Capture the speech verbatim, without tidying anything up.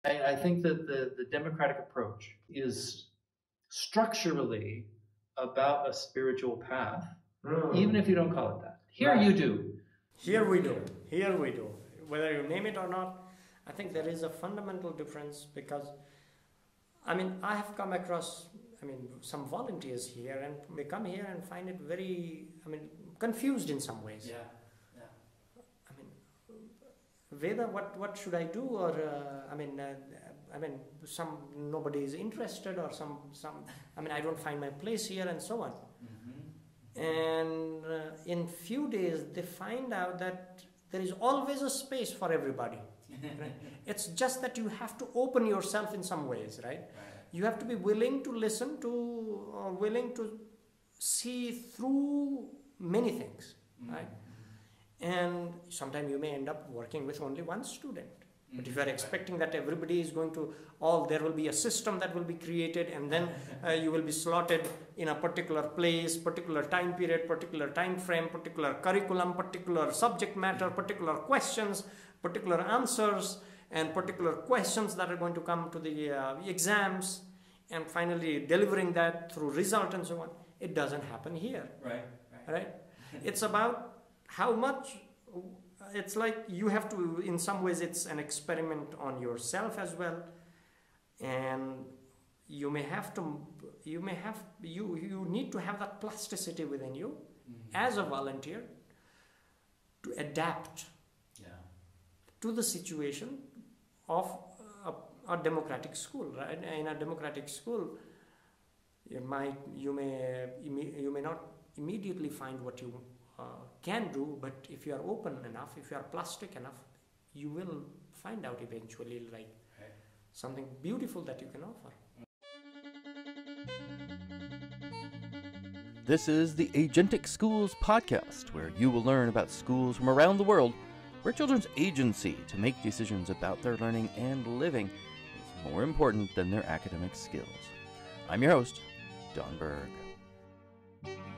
I, I think that the, the democratic approach is structurally about a spiritual path, mm. even if you don't call it that. Here right. you do. Here we do. Here we do. Whether you name it or not, I think there is a fundamental difference because, I mean, I have come across, I mean, some volunteers here and they come here and find it very, I mean, confused in some ways. Yeah, yeah. I mean, Veda, what, what should I do? Or, uh, I mean, uh, I mean, some, nobody is interested or some, some, I mean, I don't find my place here and so on. Mm-hmm. And uh, in few days, they find out that there is always a space for everybody. Right? It's just that you have to open yourself in some ways, right? Right? You have to be willing to listen to or willing to see through many things, mm-hmm. right? And sometimes you may end up working with only one student. But if you are expecting that everybody is going to, all there will be a system that will be created and then uh, you will be slotted in a particular place, particular time period, particular time frame, particular curriculum, particular subject matter, particular questions, particular answers, and particular questions that are going to come to the uh, exams, and finally delivering that through result and so on. It doesn't happen here. Right. Right? right? It's about how much... It's like you have to, in some ways, it's an experiment on yourself as well. And you may have to, you may have, you, you need to have that plasticity within you mm-hmm. as a volunteer to adapt yeah. to the situation of a, a democratic school, right? In a democratic school, you might, you may, you may not immediately find what you Uh, can do, but if you are open enough, if you are plastic enough, you will find out eventually like right. something beautiful that you can offer. This is the Agentic Schools Podcast, where you will learn about schools from around the world where children's agency to make decisions about their learning and living is more important than their academic skills. I'm your host, Don Berg.